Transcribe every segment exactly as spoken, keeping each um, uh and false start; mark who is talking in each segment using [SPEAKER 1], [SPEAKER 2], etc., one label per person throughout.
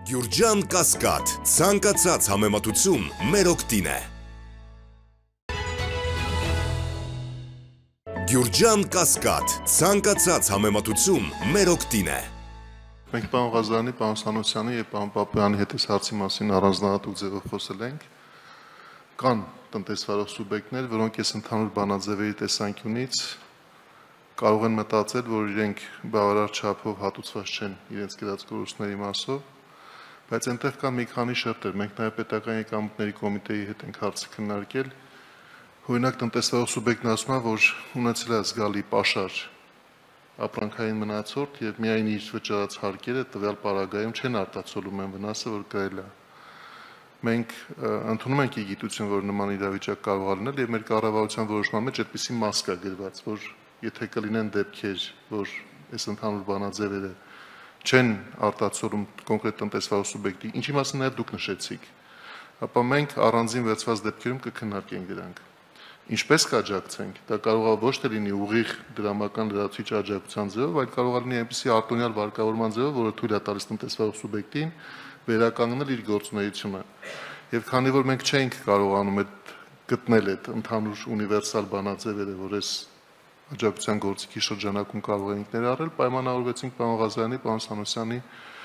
[SPEAKER 1] Գյուրջան Կասկադ, ցանկացած համեմատություն մեր օգտին է։ Գյուրջան Կասկադ, ցանկացած համեմատություն մեր օգտին է։
[SPEAKER 2] Մենք պարոն Ղազարյանի, պարոն Սանոսյանի եւ պարոն Պապոյանի հետ այս հարցի մասին առանձնահատուկ ձևով խոսել ենք։ Կան տնտեսվարող սուբյեկտներ, որոնք այս ընդհանուր բանաձևերի տեսանկյունից կարող են մտածել, որ իրենք բավարար չափով հատուցված չեն իրենց գրած կորուստների մասով, բայց այնտեղ կա մի քանի շերտեր։ Մենք նաև պետական եկամուտների կոմիտեի հետ ենք հարցը քննարկել։ Օրինակ տնտեսվարող սուբյեկտն ասում է, որ ունեցել է զգալի պաշար ապրանքային մնացորդ եւ միայն իր վճարած հարկերը տվյալ պարագայում չեն արտացոլում են վնասը, որ կրել է։ Մենք ընդունում ենք գիտություն, որ նման իրավիճակ կարող է լինել եւ մեր կառավարության որոշման մեջ այդպիսի մաս կա գրված, որ եթե կլինեն դեպքեր, որ այս ընդհանուր բանաձևերը չեն արտացոլում կոնկրետ տնտեսվարող սուբյեկտի, ինչի մասին նաեւ դուք նշեցիք, ապա մենք առանձին վերցված դեպքերում կքննարկենք դրանք։ Ինչպես կաջակցենք, դա կարող է ոչ թե լինի ուղիղ դրամական լրացուցիչ աջակցության ձևով, այլ կարող է լինի այնպիսի արտոնյալ վարկավորման ձևով, որը թույլ է տալիս տնտեսվարող սուբյեկտին վերականգնել իր գործունեությունը։ Եվ քանի որ մենք չենք կարողանում այդ գտնել այդ ընդհանուր ունիվերսալ բանաձևերը, որ այս աջակցության գործիքի շրջանակում կարող ենք ներառել, պայմանավորվեցինք պարոն Ղազարյանի, պարոն Սանոսյանի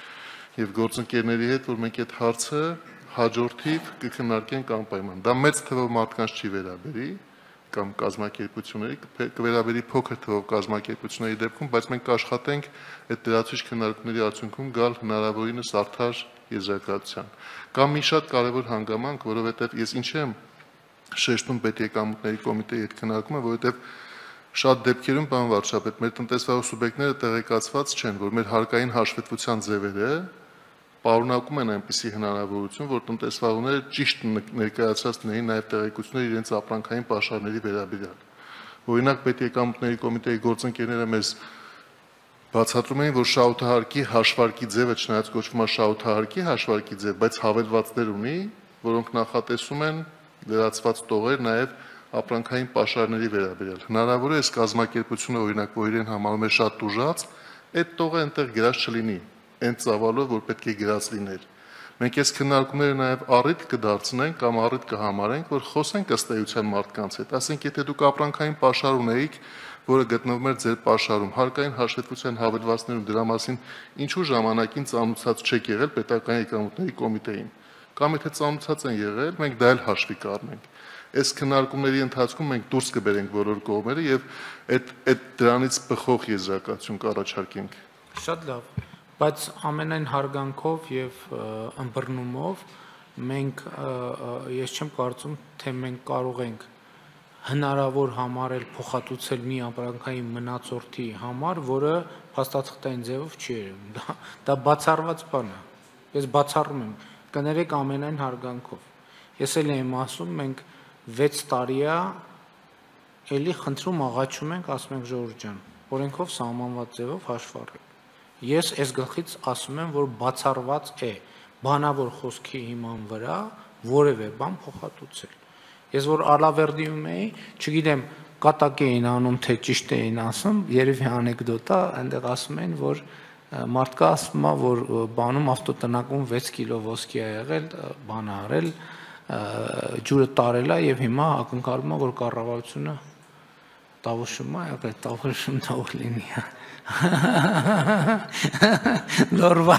[SPEAKER 2] եւ գործընկերների հետ, որ մենք այդ հարցը հաջորդիվ կքննարկենք անպայման։ Դա մեծ թվով մարդկանց չի վերաբերի կամ կազմակերպությունների, կվերաբերի փոքր թվով կազմակերպությունների դեպքում, բայց մենք կաշխատենք այդ դրացուցիչ քննարկումների արդյունքում գալ հնարավորինս արդար եզրակացության։ Կամ մի շատ կարևոր հանգամանք, որովհետև ես ինչ եմ շեշտում պետեկամուտների կոմիտեի հետ քննարկումը, որովհետև շատ դեպքերում, պարոն վարչապետ, մեր տնտեսվարող սուբյեկտները տեղեկացված չեն, որ մեր հարկային հաշվետվության ձևերը պարունակում են այնպիսի հնարավորություն, որ տնտեսվարողները ճիշտ ներկայացած լինեին նաև տեղեկություններ իրենց ապրանքային պաշարների վերաբերյալ։ Օրինակ պետեկամուտների կոմիտեի գործընկերները մեզ բացատրում էին, որ շահութահարկի հաշվարկի ձևը չնայած կոչվում է շահութահարկի հաշվարկի ձև, բայց հավելվածներ ունի, որոնք նախատեսում են լրացված տողեր նաև ապրանքային պաշարների վերաբերյալ։ Հնարավոր է այս կազմակերպությունը, օրինակ, որ իրեն համարում է շատ տուժած, այդ տողը այնտեղ գրած չլինի, այն ծավալով, որ պետք է գրած լիներ։ Մենք այս քննարկումները նաև առիթ կդարձնենք կամ առիթ կհամարենք, որ խոսենք ըստ էության մարդկանց հետ։ Ասենք, եթե դուք ապրանքային պաշար ունեիք, որը գտնվում էր ձեր պաշարում, հարկային հաշվետվության հավելվածներում դրա մասին ինչու ժամանակին ծանոթացած չեք եղել պետական եկամուտների կոմիտեին։ Կամ եթե ծանոթացած են եղել, մենք դա էլ հաշվի կառնենք։ Այս քննարկումների ընթացքում մենք դուրս կբերենք բոլոր կողմերը եւ այդ այդ դրանից բխող եզրակացություն կառաջարկենք։
[SPEAKER 3] Շատ լավ, բայց ամենայն հարգանքով եւ ըմբռնումով մենք ես չեմ կարծում, թե մենք կարող ենք հնարավոր համարել փոխհատուցել մի ապրանքային մնացորդի համար, որը փաստաթղթային ձևով չի երևում։ Դա դա բացառված բան է։ Ես բացառում եմ, կներեք ամենայն հարգանքով։ Ես էլ եմ ասում, մենք վեց տարի է էլի խնդրում աղաչում ենք, ասում ենք Ժողովուրդ ջան, օրենքով սահմանված ձևով հաշվառեք։ Ես այս գլխից ասում եմ, որ բացառված է բանավոր խոսքի հիման վրա որևէ բան փոխհատուցել։ Ես որ Ալավերդիում էի, չգիտեմ, կատակ էին անում, թե ճիշտ էին ասում, երևի անեկդոտ է, այնտեղ ասում են, որ մարդկա ասում է, որ բանում ավտոտնակում վեց կիլո ոսկի է եղել, բան է արել, ջուրը տարել է եւ հիմա ակնկալում է, որ կառավարությունը տավուշում է, այդ տավուշում թող լինի։ Լորվա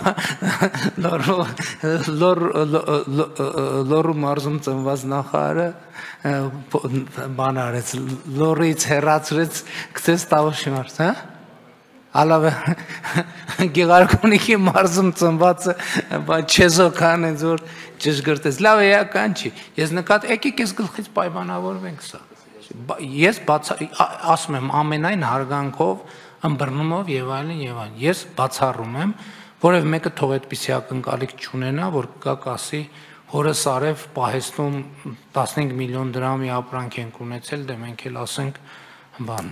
[SPEAKER 3] լորու մարզում ծնված նախարարը բան արեց, լորից հեռացրեց, գցեց տավուշի մարզ, հա? Ալավ Գեղարքունիքի մարզում ծնվածը չեզոքան է որ ճշգրտեց, լավ էական չի, ես նկատ եկեք ես գլխից պայմանավորվենք սա, ես ասում եմ ամենայն հարգանքով, ըմբռնումով եւ այլն եւ այլն, ես բացառում եմ, որև մեկը թող այդպիսի ակնկալիք չունենա, որ կա կասի հորս արև պահեստում տասնհինգ միլիոն դրամի ապրանք ենք ունեցել, դե մենք էլ ասենք բան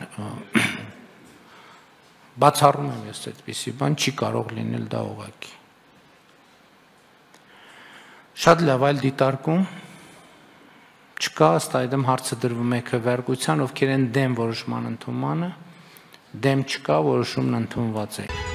[SPEAKER 3] բացառում եմ ես այդպիսի բան, չի կարող լինել դա ուղղակի։ Շատ լավ, այլ դիտարկում չկա, ըստ այդմ հարցը դրվում է քվեարկության, ովքեր են դեմ որոշման ընդունմանը, դեմ չկա, որոշումն ընդունված է։